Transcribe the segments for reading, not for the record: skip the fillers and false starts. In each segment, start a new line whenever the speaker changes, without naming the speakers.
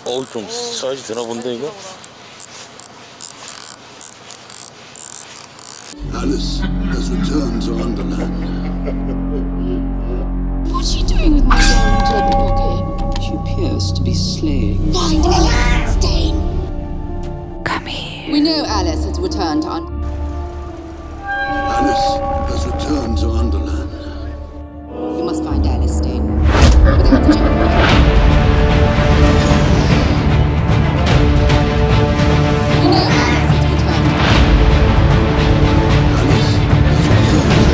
좀 사이즈 되나 본데 이거?
Alice has returned to Underland.
What's she doing with my gold dead pocket?
She appears to be slaying.
Find Alice Stain!
Come here.
We know Alice has returned to
Alice has returned to Underland.
You must find Alice Stain. Without the gem. We know Alice has returned.
Alice has returned to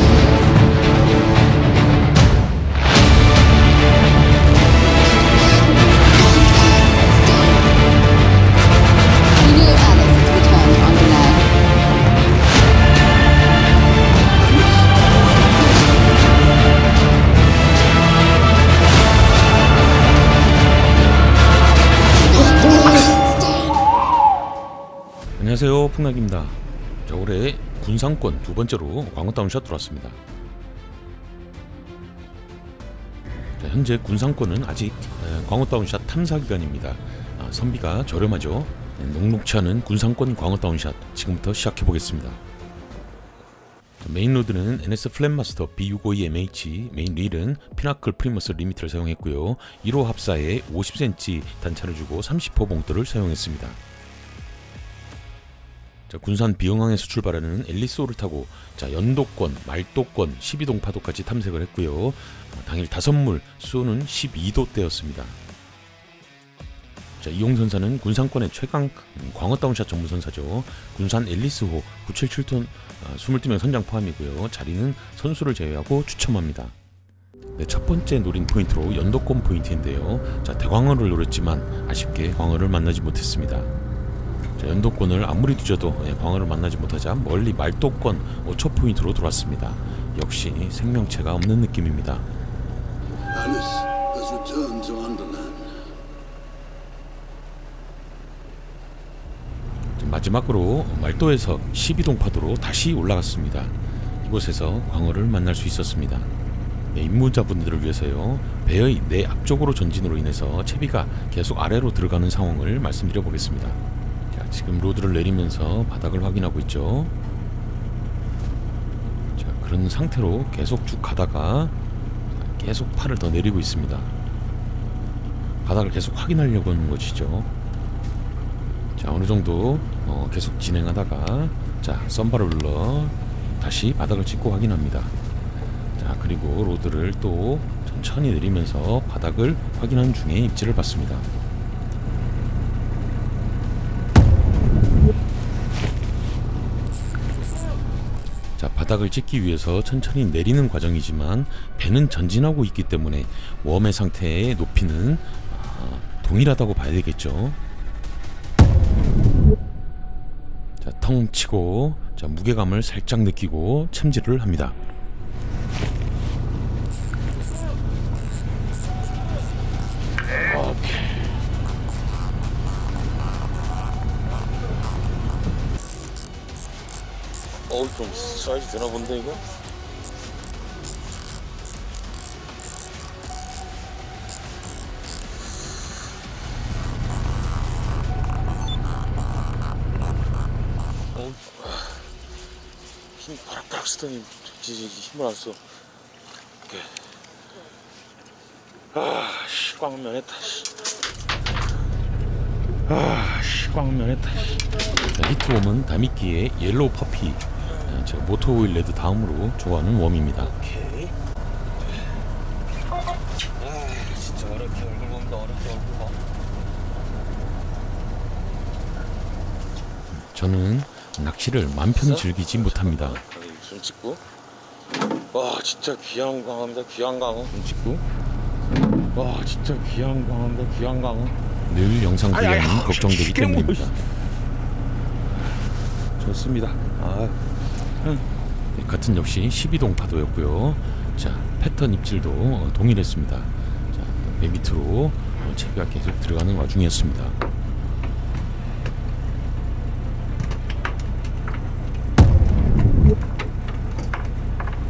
We know Alice has returned to Underland.
안녕하세요, 풍락입니다. 자, 올해 군상권 두 번째로 광어 다운샷 들어왔습니다. 자, 현재 군상권은 아직 광어 다운샷 탐사 기간입니다. 선비가 저렴하죠. 녹록치 않은 군상권 광어 다운샷 지금부터 시작해 보겠습니다. 메인 로드는 NS 플랫마스터 B652MH, 메인 릴은 피나클 프리머스 리미트를 사용했고요. 1호 합사에 50cm 단차를 주고 30호 봉돌을 사용했습니다. 자, 군산 비영항에서 출발하는 앨리스호를 타고 자, 연도권, 말도권, 12동 파도까지 탐색을 했고요. 당일 5물, 수온은 12도대였습니다. 자, 이용선사는 군상권의 최강 광어 다운샷 전문선사죠. 군산 앨리스호 977톤 22명 선장 포함이고요. 자리는 선수를 제외하고 추첨합니다. 네, 첫 번째 노린 포인트로 연도권 포인트인데요. 자, 대광어를 노렸지만 아쉽게 광어를 만나지 못했습니다. 자, 연도권을 아무리 뒤져도 광어를 만나지 못하자 멀리 말도권 5초 포인트로 들어왔습니다. 역시 생명체가 없는 느낌입니다.
Alice has returned to Underland.
마지막으로 말도에서 12동 파도로 다시 올라갔습니다. 이곳에서 광어를 만날 수 있었습니다. 네, 입문자분들을 위해서요. 배의 내 앞쪽으로 전진으로 인해서 채비가 계속 아래로 들어가는 상황을 말씀드려 보겠습니다. 자, 지금 로드를 내리면서 바닥을 확인하고 있죠. 자, 그런 상태로 계속 쭉 가다가 계속 팔을 더 내리고 있습니다. 바닥을 계속 확인하려고 하는 것이죠. 자, 어느 정도 계속 진행하다가 자, 썬바를 눌러 다시 바닥을 찍고 확인합니다. 자, 그리고 로드를 또 천천히 내리면서 바닥을 확인하는 중에 입질을 받습니다. 자, 바닥을 찍기 위해서 천천히 내리는 과정이지만 배는 전진하고 있기 때문에 웜의 상태의 높이는 동일하다고 봐야 되겠죠. 자, 텅 치고 자, 무게감을 살짝 느끼고 챔질을 합니다. 오케이. 좀 사이즈 되나 본데 이거? 힘 바락바락 쓰더니 힘을 안 써. 오케이. 꽝 면했다. 꽝 면했다. 히트웜은 다미끼의 옐로우 퍼피, 제가 모토오일 레드 다음으로 좋아하는 웜입니다. 오케이. 진짜 어렵게 얼굴 본다. 어렵게 얼굴 봐. 저는 낚시를 맘 편히 즐기지 못합니다. 손 찍고. 와, 진짜 귀한 광어입니다. 귀한 광어. 손 찍고. 와, 진짜 귀한 광어입니다. 귀한 광어. 늘 영상 분량이 걱정되기 때문입니다. 좋습니다. 네, 같은 역시 12동 파도였고요. 자, 패턴 입질도 동일했습니다. 자, 배 밑으로 채비가 계속 들어가는 와중이었습니다.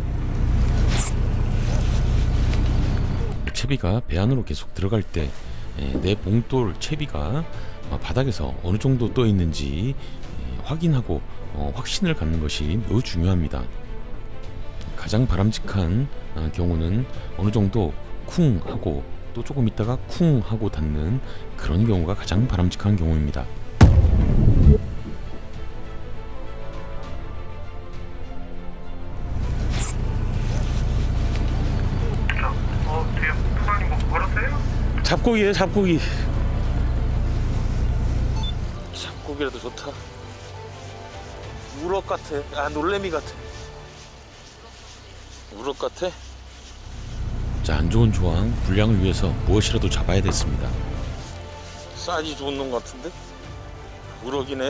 채비가 배 안으로 계속 들어갈 때 내 봉돌 채비가 바닥에서 어느 정도 떠 있는지 확인하고 확신을 갖는 것이 매우 중요합니다. 가장 바람직한 경우는 어느 정도 쿵 하고 또 조금 있다가 쿵 하고 닿는 그런 경우가 가장 바람직한 경우입니다.
뒤에 부장님 뭐 걸었어요?
잡고기예요, 잡고기. 잡고기라도 좋다. 우럭 같아. 놀래미 같아. 우럭 같아. 자, 안 좋은 조항 불량을 위해서 무엇이라도 잡아야 됐습니다. 사이즈 좋은 놈 같은데? 우럭이네.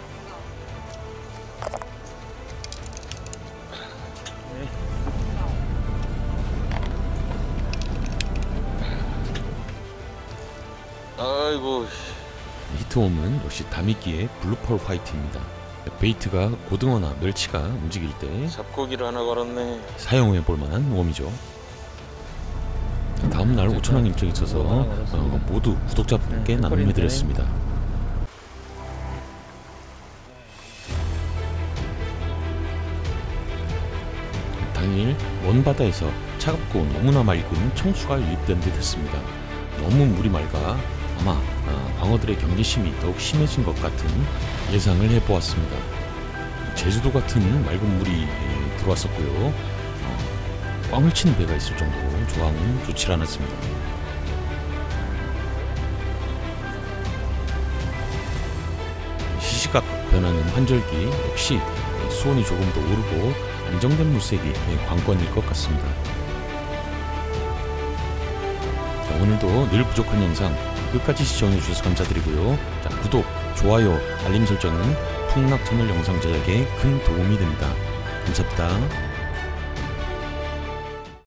아이고. 히트홈은 역시 다미끼의 블루펄 화이트입니다. 베이트가 고등어나 멸치가 움직일 때 잡고기를 하나 걸었네. 사용해 볼 만한 웜이죠. 다음날 5,000원 일정이 있어서 모두 구독자분께 나눔해 드렸습니다. 당일 먼 바다에서 차갑고 너무나 맑은 청수가 유입된 듯 했습니다. 너무 물이 맑아 아마 광어들의 경계심이 더욱 심해진 것 같은 예상을 해보았습니다. 제주도 같은 맑은 물이 들어왔었고요. 꽝을 치는 배가 있을 정도로 조항은 좋지 않았습니다. 시시각 변하는 환절기 역시 수온이 조금 더 오르고 안정된 물색이 관건일 것 같습니다. 자, 오늘도 늘 부족한 영상 끝까지 시청해주셔서 감사드리고요. 자, 구독, 좋아요, 알림 설정은 풍락 채널 영상 제작에 큰 도움이 됩니다. 감사합니다.